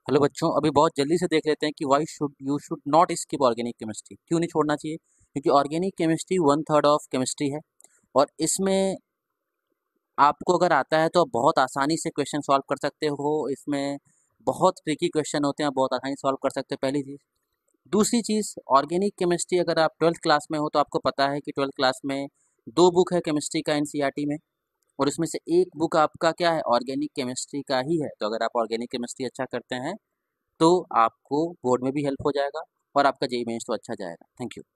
Hello बच्चों, अभी बहुत जल्दी से देख लेते हैं कि why should you should not skip organic chemistry. क्यों नहीं छोड़ना चाहिए? क्योंकि ऑर्गेनिक केमिस्ट्री 1/3 ऑफ केमिस्ट्री है और इसमें आपको अगर आता है तो आप बहुत आसानी से क्वेश्चन सॉल्व कर सकते हो। इसमें बहुत ट्रिकी क्वेश्चन होते हैं, आप बहुत आसानी से सॉल्व कर सकते हो, पहली चीज़। दूसरी चीज़, ऑर्गेनिक केमिस्ट्री अगर आप 12th क्लास में हो तो आपको पता है कि 12th क्लास में 2 बुक है केमिस्ट्री का एनसीईआरटी में, और उसमें से एक बुक आपका क्या है, ऑर्गेनिक केमिस्ट्री का ही है। तो अगर आप ऑर्गेनिक केमिस्ट्री अच्छा करते हैं तो आपको बोर्ड में भी हेल्प हो जाएगा और आपका जेईई मेंस तो अच्छा जाएगा। Thank you.